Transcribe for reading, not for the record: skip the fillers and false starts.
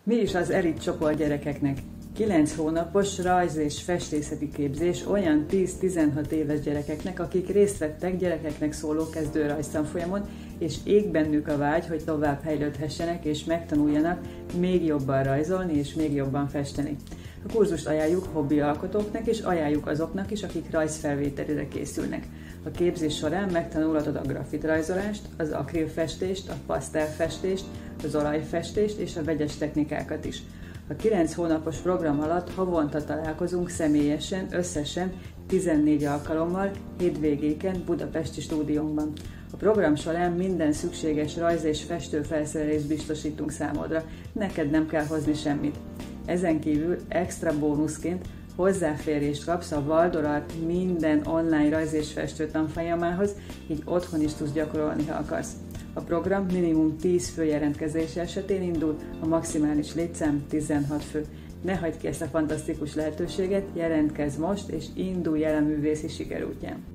Mi is az elit csoport gyerekeknek? 9 hónapos rajz- és festészeti képzés olyan 10-16 éves gyerekeknek, akik részt vettek gyerekeknek szóló kezdő rajztanfolyamon, és ég bennük a vágy, hogy tovább fejlődhessenek és megtanuljanak még jobban rajzolni és még jobban festeni. A kurzust ajánljuk hobbialkotóknak és ajánljuk azoknak is, akik rajzfelvételire készülnek. A képzés során megtanulhatod a grafitrajzolást, az akrilfestést, a pasztelfestést, az olajfestést és a vegyes technikákat is. A 9 hónapos program alatt havonta találkozunk személyesen, összesen 14 alkalommal, hétvégéken budapesti stúdiónkban. A program során minden szükséges rajz- és festőfelszerelést biztosítunk számodra, neked nem kell hozni semmit. Ezen kívül extra bónuszként hozzáférést kapsz a Valdorart minden online rajz- és festő tanfolyamához, így otthon is tudsz gyakorolni, ha akarsz. A program minimum 10 fő jelentkezése esetén indul, a maximális létszám 16 fő. Ne hagyd ki ezt a fantasztikus lehetőséget, jelentkezz most és indulj el a művészi sikerútján!